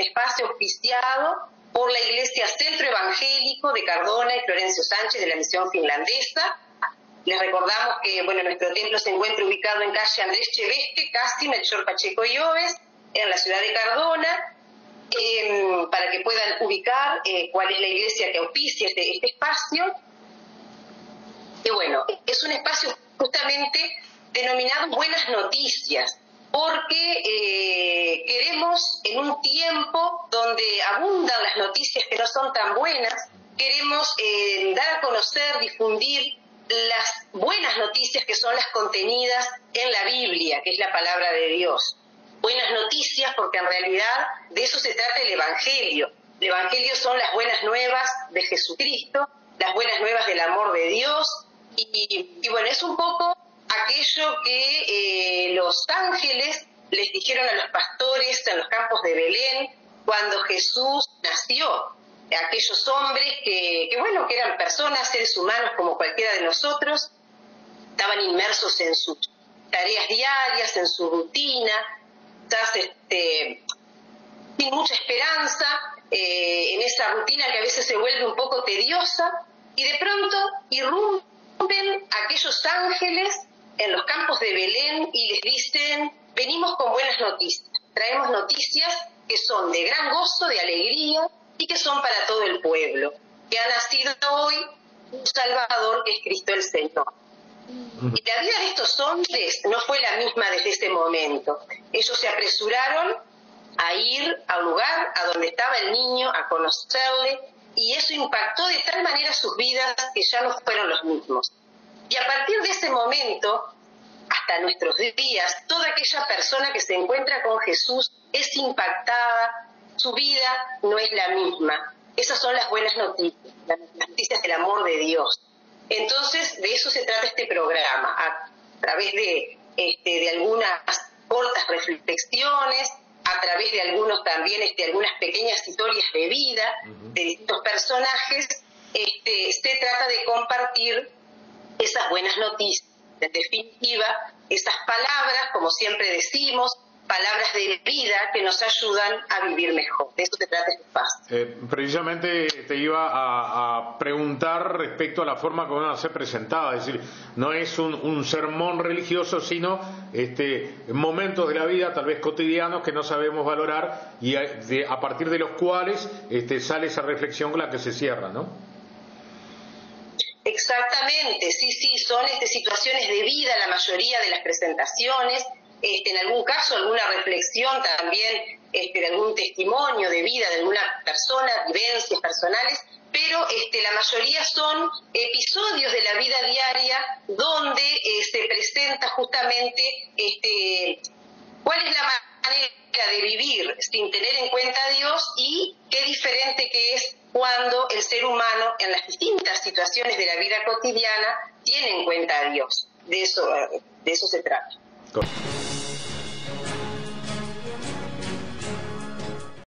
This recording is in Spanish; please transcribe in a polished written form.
espacio auspiciado por la Iglesia Centro Evangélico de Cardona y Florencio Sánchez de la Misión Finlandesa. Les recordamos que nuestro templo se encuentra ubicado en calle Andrés Cheveste, casi Melchor Pacheco y Oves, en la ciudad de Cardona, para que puedan ubicar cuál es la iglesia que auspicia este espacio. Y es un espacio justamente denominado Buenas Noticias, porque queremos, en un tiempo donde abundan las noticias que no son tan buenas, queremos dar a conocer, difundir las buenas noticias que son las contenidas en la Biblia, que es la palabra de Dios. Buenas noticias porque en realidad de eso se trata el Evangelio. El Evangelio son las buenas nuevas de Jesucristo, las buenas nuevas del amor de Dios, y es un poco aquello que los ángeles les dijeron a los pastores en los campos de Belén cuando Jesús nació. Aquellos hombres que eran personas, seres humanos como cualquiera de nosotros, estaban inmersos en sus tareas diarias, en su rutina, quizás sin mucha esperanza, en esa rutina que a veces se vuelve un poco tediosa, y de pronto irrumpen aquellos ángeles en los campos de Belén y les dicen: venimos con buenas noticias, traemos noticias que son de gran gozo, de alegría, y que son para todo el pueblo, que ha nacido hoy un Salvador, que es Cristo el Señor. Y la vida de estos hombres no fue la misma desde ese momento. Ellos se apresuraron a ir al lugar a donde estaba el niño, a conocerle, y eso impactó de tal manera sus vidas que ya no fueron los mismos. Y a partir de ese momento, hasta nuestros días, toda aquella persona que se encuentra con Jesús es impactada, su vida no es la misma. Esas son las buenas noticias, las noticias del amor de Dios. Entonces, de eso se trata este programa, a través de algunas cortas reflexiones, a través de algunas pequeñas historias de vida de distintos personajes. Se trata de compartir esas buenas noticias. En definitiva, esas palabras, como siempre decimos, palabras de vida que nos ayudan a vivir mejor. De eso se trata este espacio. Precisamente te iba a preguntar respecto a la forma que van a ser presentadas, es decir, no es un sermón religioso, sino momentos de la vida, tal vez cotidianos, que no sabemos valorar, y a partir de los cuales sale esa reflexión con la que se cierra, ¿no? Exactamente, sí, son situaciones de vida la mayoría de las presentaciones. En algún caso alguna reflexión también, de algún testimonio de vida de alguna persona, vivencias personales, pero la mayoría son episodios de la vida diaria donde se presenta justamente cuál es la manera de vivir sin tener en cuenta a Dios, y qué diferente que es cuando el ser humano en las distintas situaciones de la vida cotidiana tiene en cuenta a Dios. De eso se trata.